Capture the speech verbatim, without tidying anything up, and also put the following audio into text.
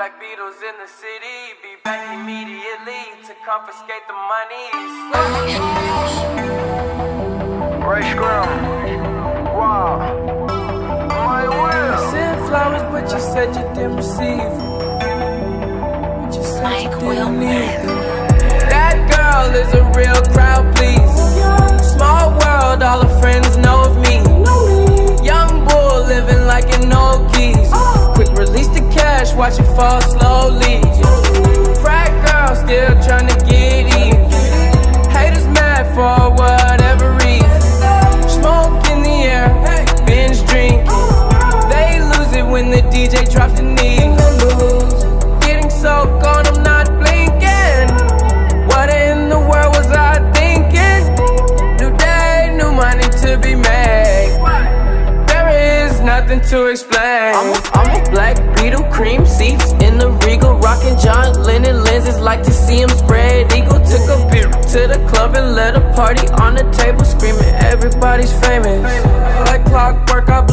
Black Beatles in the city, be back immediately to confiscate the monies. Ray Scrum. Wow. My will. I sent flowers, but you said you didn't receive them. But you said you didn't need them. That girl is a real crowd pleaser. Small world, all her friends know of me. Young bull living like an old geese. Quick release the cash, watch it fall slowly. Frat girl still trying to get even. Haters mad for whatever reason. Smoke in the air, binge drinking. They lose it when the D J drops the knee. Getting so gone, I'm not blinking. What in the world was I thinking? New day, new money to be made. There is nothing to explain. I'm a, I'm a black beetle, cream seats in the Regal, rocking John Lennon lenses, like to see him spread eagle. Took a beer to the club and let a party on the table, screaming everybody's famous. Like clockwork, I